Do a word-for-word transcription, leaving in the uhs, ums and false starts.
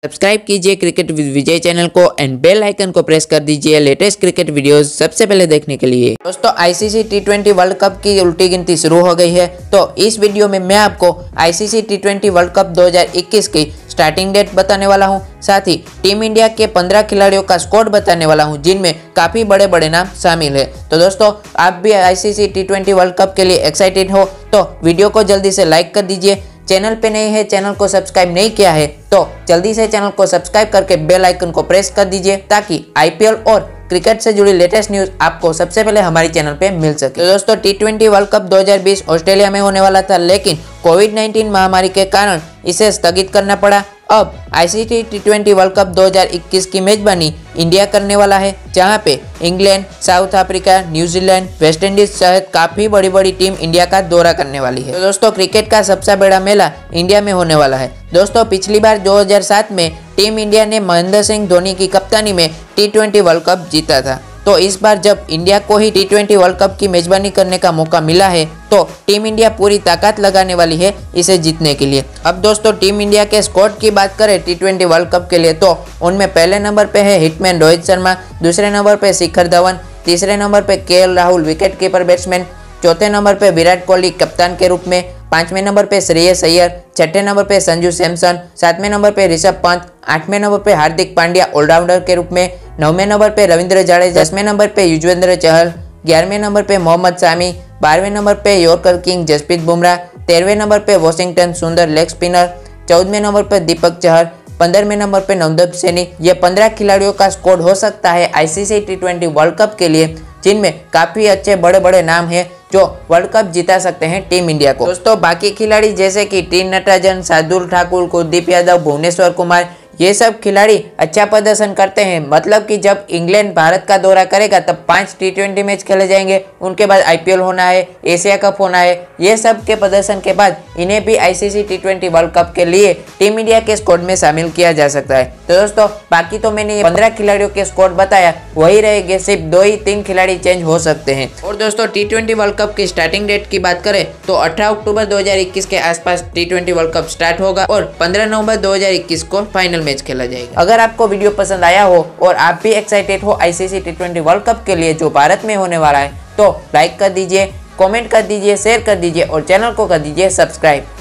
Subscribe कीजिए cricket with Vijay channel को and bell icon को प्रेस कर दीजिए लेटेस्ट क्रिकेट वीडियोस सबसे पहले देखने के लिए। दोस्तों ICC T twenty world cup की उल्टी गिनती शुरू हो गई है, तो इस वीडियो में मैं आपको ICC T twenty world cup दो हज़ार इक्कीस की स्टार्टिंग डेट बताने वाला हूं, साथ ही टीम इंडिया के पंद्रह खिलाड़ियों का स्क्वाड बताने वाला हूं जिनमें काफी बड़े बड़े नाम शामिल है। तो दोस्तों आप भी ICC T twenty world cup के लिए एक्साइटेड हो तो वीडियो को जल्दी से लाइक कर दीजिए। चैनल पे नए हैं, चैनल को सब्सक्राइब नहीं किया है तो जल्दी से चैनल को सब्सक्राइब करके बेल आइकन को प्रेस कर दीजिए ताकि आईपीएल और क्रिकेट से जुड़ी लेटेस्ट न्यूज आपको सबसे पहले हमारे चैनल पे मिल सके। तो दोस्तों टी ट्वेंटी वर्ल्ड कप दो हज़ार बीस ऑस्ट्रेलिया में होने वाला था, लेकिन कोविड नाइन्टीन महामारी के कारण इसे स्थगित करना पड़ा। अब ICC T twenty world cup दो हज़ार इक्कीस की मेजबानी इंडिया करने वाला है, जहां पे England, South Africa, New Zealand, West Indies सहित काफी बड़ी बड़ी टीम इंडिया का दौरा करने वाली है। तो दोस्तों क्रिकेट का सबसे बड़ा मेला इंडिया में होने वाला है। दोस्तों पिछली बार दो हज़ार सात में टीम इंडिया ने महेंद्र सिंह धोनी की कप्तानी में टी ट्वेंटी वर्ल्ड कप जीता था, तो इस बार जब इंडिया को ही टी ट्वेंटी वर्ल्ड कप की मेजबानी करने का मौका मिला है तो टीम इंडिया पूरी ताकत लगाने वाली है इसे जीतने के लिए। अब दोस्तों टीम इंडिया के स्क्वाड की बात करें टी ट्वेंटी वर्ल्ड कप के लिए तो उनमें पहले नंबर पे है हिटमैन रोहित शर्मा, दूसरे नंबर पे शिखर धवन, तीसरे नंबर पे KL Rahul wicket keeper batsman, चौथे नंबर पे विराट कोहली कप्तान के रूप में, पांचवें नंबर पे श्रेयस अय्यर, छठे नंबर पे संजू सैमसन, सातवें नंबर पे ऋषभ पंत, आठवें नंबर पे हार्दिक पांड्या ऑलराउंडर के रूप में, नौवें नंबर पे रविंद्र जडेजा, दसवें नंबर पे युजवेंद्र चहल, ग्यारहवें नंबर पे मोहम्मद शामी, बारहवें नंबर पे यॉर्कर किंग जसप्रीत बुमराह, तेरहवें नंबर पे वॉशिंगटन सुंदर लेग स्पिनर, चौदहवें नंबर पे दीपक चहर, पंद्रहवें नंबर पे नवदीप सैनी। ये पंद्रह खिलाड़ियों का स्क्वाड हो सकता है ICC T twenty world cup के लिए, जिनमें काफी अच्छे बड़े बड़े नाम हैं जो वर्ल्ड कप जिता सकते हैं टीम इंडिया को। दोस्तों बाकी खिलाड़ी जैसे कि टी नटराजन, शार्दुल ठाकुर, कुलदीप यादव, भुवनेश्वर कुमार, ये सब खिलाड़ी अच्छा प्रदर्शन करते हैं। मतलब कि जब इंग्लैंड भारत का दौरा करेगा तब पांच टी ट्वेंटी मैच खेले जाएंगे, उनके बाद आईपीएल होना है, एशिया कप होना है, ये सब के प्रदर्शन के बाद इन्हें भी ICC T twenty world cup के लिए टीम इंडिया के स्क्वाड में शामिल किया जा सकता है। तो दोस्तों बाकी तो मैंने ये पंद्रह खिलाड़ियों के स्क्वाड बताया, वही रहेंगे, सिर्फ दो ही तीन खिलाड़ी चेंज हो सकते हैं। और दोस्तों टी ट्वेंटी वर्ल्ड कप की स्टार्टिंग डेट की बात करें तो अठारह अक्टूबर दो हज़ार इक्कीस के आसपास T twenty world cup start होगा और पंद्रह नवंबर दो हज़ार इक्कीस को फाइनल मैच खेला जाएगा। अगर आपको वीडियो पसंद आया हो और आप भी एक्साइटेड हो ICC T twenty world cup के लिए जो भारत में होने वाला है तो लाइक कर दीजिए, कमेंट कर दीजिए, शेयर कर दीजिए और चैनल को कर दीजिए सब्सक्राइब।